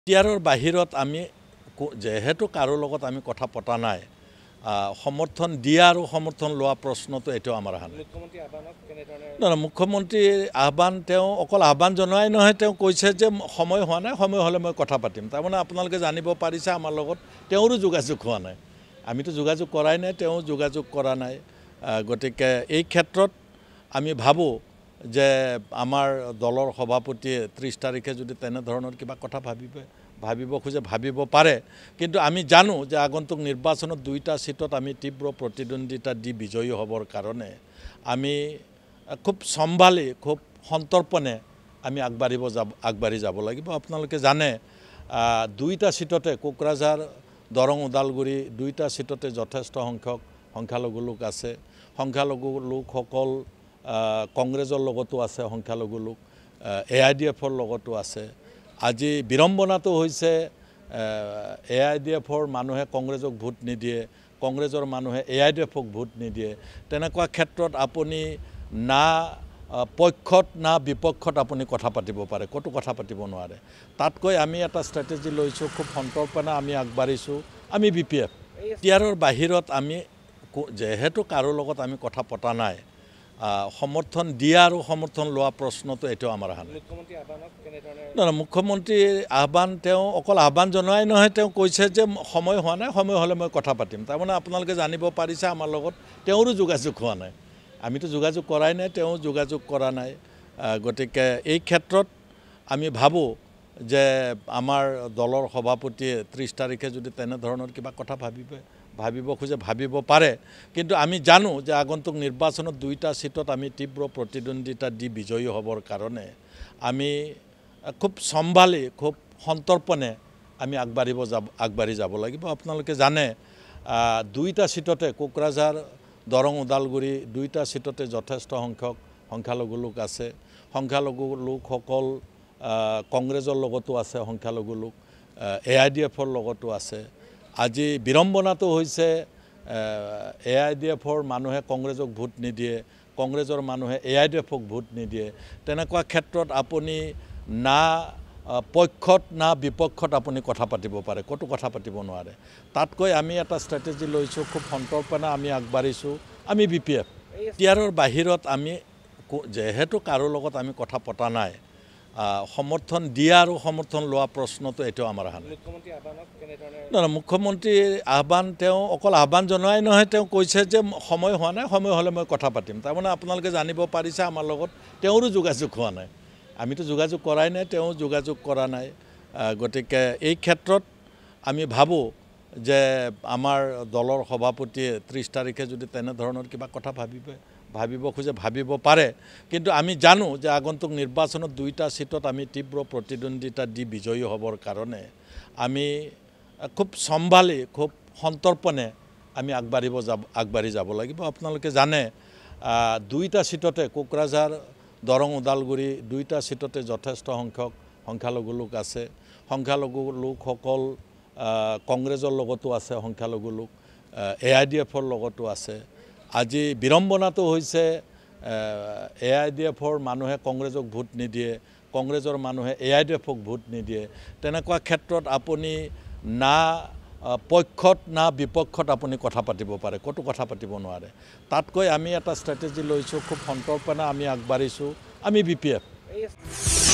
Btrৰ বাহিৰত আমি যেহেতু কাৰো লগত আমি কথা পতা নাই সমৰ্থন দিয়া আৰু সমৰ্থন লোৱা প্ৰশ্নটো এটো আমাৰ হান মুখ্যমন্ত্ৰী আহ্বানক কেনে ধৰণে না মুখ্যমন্ত্ৰী আহ্বান তেওঁ অকল আহ্বান জনাই নহয় তেওঁ কৈছে যে সময় হোৱা নাই সময় হলে মই কথা পাতিম তাৰ মানে আপোনালোকে জানিব পাৰিছে আমাৰ লগত তেওঁৰো যোগাযোগ হোৱা নাই আমিতো যোগাযোগ কৰাই নাই তেওঁ যোগাযোগ কৰা নাই গতিকে এই ক্ষেত্ৰত আমি ভাবো যে আমাৰ দলৰ সভাপতিয়ে 30 তাৰিখে যদি তেনে ধৰণৰ কিবা কথা ভাবিব খুজে ভাবিব পাৰে কিন্তু আমি জানো যে আগন্তুক নিৰ্বাচনত দুইটা সিটত আমি তীব্ৰ প্ৰতিদ্বন্দ্বিতা দি বিজয়ী হ'বৰ কাৰণে আমি খুব সম্ভালি খুব সন্তৰ্পণে আমি আগবাঢ়ি যাব লাগিব আপোনালোকে জানে দুইটা সিটতে কোকৰাঝাৰ দৰং ওদালগুৰি দুইটা সিটতে যথেষ্ট সংখ্যালঘু লোক আছে সংখ্যালঘু লোকসকল কংগ্ৰেছৰ লগতো আছে সংখ্যালঘু লোক AIDFৰ লগতো আছে আজি বিৰম্বনাটো হৈছে AIDFৰ মানুহে কংগ্ৰেছক ভোট নিদিয়ে কংগ্ৰেছৰ মানুহে AIDFক ভোট নিদিয়ে তেনেকুৱা ক্ষেত্ৰত আপুনি না পক্ষত না বিপক্ষত আপুনি কথা পাতিব পাৰে কতো কথা পাতিব নোৱাৰে তাতকৈ আমি এটা ষ্ট্ৰেটেজি লৈছো খুব সন্তৰ্পণে আমি আগবাঢ়িছো আমি Btrৰ বাহিৰত আমি যেহেতু কাৰো লগত আমি কথা পতা নাই সমৰ্থন দিয়া আৰু সমৰ্থন লোৱা প্ৰশ্নটো এটো আমাৰ হান মুখ্যমন্ত্ৰী আহ্বানক কেনে ধৰণে না মুখ্যমন্ত্ৰী আহ্বান তেওঁ অকল আহ্বান জনাই নহয় তেওঁ কৈছে যে সময় হোৱা নাই সময় হলে মই কথা পাতিম তাৰ মানে আপোনালোকে জানিব পাৰিছে আমাৰ লগত তেওঁৰো যোগাযোগ হোৱা নাই আমিতো যোগাযোগ কৰাই নাই তেওঁ যোগাযোগ কৰা নাই গতিকে এই ক্ষেত্ৰত আমি ভাবো যে আমাৰ দলৰ সভাপতিয়ে 30 তাৰিখে যদি তেনে ধৰণৰ কিবা কথা ভাবিব খুজে ভাবিব পাৰে কিন্তু আমি জানো যে আগন্তুক নিৰ্বাচনত দুইটা সিটত আমি তীব্ৰ প্ৰতিদ্বন্দ্বিতা দি বিজয়ী হ'বৰ কাৰণে আমি খুব সম্ভালি খুব সন্তৰ্পণে আমি আগবাঢ়ি যাব লাগিব আপোনালোকে জানে দুইটা সিটতে কোকৰাঝাৰ দৰং ওদালগুৰি দুইটা সিটতে যথেষ্ট সংখ্যালঘু লোক আছে সংখ্যালঘু লোকসকল কংগ্ৰেছৰ লগতো আছে সংখ্যালঘু লোক AIDFৰ লগতো আছে আজি বিৰম্বনাটো হৈছে AIDFৰ মানুহে কংগ্ৰেছক ভোট নিদিয়ে কংগ্ৰেছৰ মানুহে AIDFক ভোট নিদিয়ে তেনেকুৱা ক্ষেত্ৰত আপুনি না পক্ষত না বিপক্ষত আপুনি কথা পাতিব পাৰে কতো কথা পাতিব নোৱাৰে তাতকৈ আমি এটা ষ্ট্ৰেটেজি লৈছো খুব সন্তৰ্পণে আমি আগবাঢ়িছো আমি Btrৰ বাহিৰত আমি যেহেতু কাৰো লগত আমি কথা পতা নাই সমৰ্থন দিয়া আৰু সমৰ্থন লোৱা প্ৰশ্নটো এটো আমাৰ হান মুখ্যমন্ত্ৰী আহ্বানক কেনে ধৰণে না মুখ্যমন্ত্ৰী আহ্বান তেওঁ অকল আহ্বান জনাই নহয় তেওঁ কৈছে যে সময় হোৱা নাই সময় হলে মই কথা পাতিম তাৰ মানে আপোনালোকে জানিব পাৰিছে আমাৰ লগত তেওঁৰো যোগাযোগ হোৱা নাই আমিতো যোগাযোগ কৰাই নাই তেওঁ যোগাযোগ কৰা নাই গতিকে এই ক্ষেত্ৰত আমি ভাবো যে আমাৰ দলৰ সভাপতিয়ে 30 তাৰিখে যদি তেনে ধৰণৰ কিবা কথা ভাবিব খুজে ভাবিব পাৰে কিন্তু আমি জানো যে আগন্তুক নিৰ্বাচনত দুইটা সিটত আমি তীব্ৰ প্ৰতিদ্বন্দ্বিতা দি বিজয়ী হ'বৰ কাৰণে আমি খুব সম্ভালি খুব সন্তৰ্পণে আমি আগবাঢ়ি যাব লাগিব আপোনালোকে জানে দুইটা সিটতে কোকৰাঝাৰ দৰং ওদালগুৰি দুইটা সিটতে যথেষ্ট সংখ্যালঘু লোক আছে সংখ্যালঘু লোকসকল কংগ্ৰেছৰ লগতো আছে সংখ্যালঘু লোক AIDFৰ লগতো আছে আজি বিৰম্বনাটো হৈছে AIDFৰ মানুহে কংগ্ৰেছক ভোট নিদিয়ে কংগ্ৰেছৰ মানুহে AIDFক ভোট নিদিয়ে তেনেকুৱা ক্ষেত্ৰত আপুনি না পক্ষত না বিপক্ষত আপুনি কথা পাতিব পাৰে কতো কথা পাতিব নোৱাৰে তাতকৈ আমি এটা ষ্ট্ৰেটেজি লৈছো খুব সন্তৰ্পণে আমি আগবাঢ়িছো আমি Btrৰ